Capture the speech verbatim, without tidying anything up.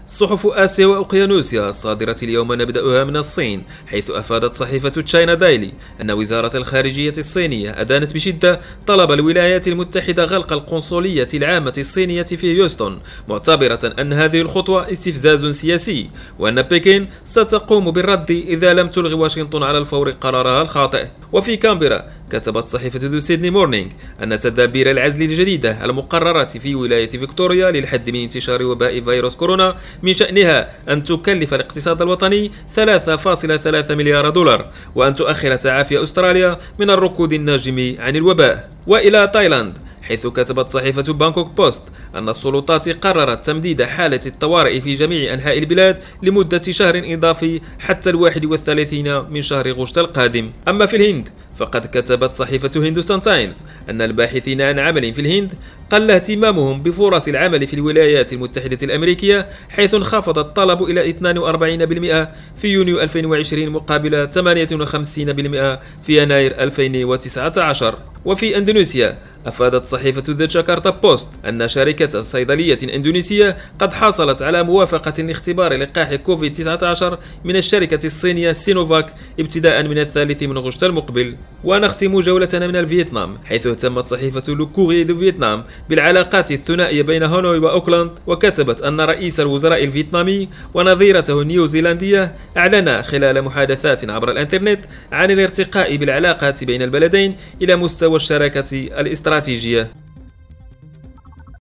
صحف آسيا وأوقيانوسيا الصادرة اليوم نبدأها من الصين، حيث أفادت صحيفة تشاينا دايلي أن وزارة الخارجية الصينية أدانت بشدة طلب الولايات المتحدة غلق القنصلية العامة الصينية في هيوستن، معتبرة أن هذه الخطوة استفزاز سياسي، وأن بكين ستقوم بالرد إذا لم تلغي واشنطن على الفور قرارها الخاطئ. وفي كامبرا كتبت صحيفة ذا سيدني مورنينغ أن تدابير العزل الجديدة المقررة في ولاية فيكتوريا للحد من انتشار وباء فيروس كورونا من شأنها أن تكلف الاقتصاد الوطني ثلاثة فاصلة ثلاثة مليار دولار، وأن تؤخر تعافي أستراليا من الركود الناجم عن الوباء. وإلى تايلاند، حيث كتبت صحيفة بانكوك بوست أن السلطات قررت تمديد حالة الطوارئ في جميع أنحاء البلاد لمدة شهر إضافي حتى الواحد والثلاثين من شهر غشت القادم. أما في الهند فقد كتبت صحيفة هندوستان تايمز أن الباحثين عن عمل في الهند قل اهتمامهم بفرص العمل في الولايات المتحدة الأمريكية، حيث انخفض الطلب إلى اثنين وأربعين بالمئة في يونيو ألفين وعشرين مقابل ثمانية وخمسين بالمئة في يناير ألفين وتسعة عشر. وفي أندونيسيا أفادت صحيفة ذا جاكرتا بوست أن شركة صيدلية إندونيسية قد حصلت على موافقة لاختبار لقاح كوفيد تسعة عشر من الشركة الصينية سينوفاك ابتداء من الثالث من غشت المقبل. ونختم جولتنا من الفيتنام، حيث اهتمت صحيفة لو كوريي دو فيتنام بالعلاقات الثنائية بين هانوي وأوكلاند، وكتبت أن رئيس الوزراء الفيتنامي ونظيرته النيوزيلندية أعلنا خلال محادثات عبر الإنترنت عن الارتقاء بالعلاقات بين البلدين إلى مستوى الشراكة الاستراتيجية.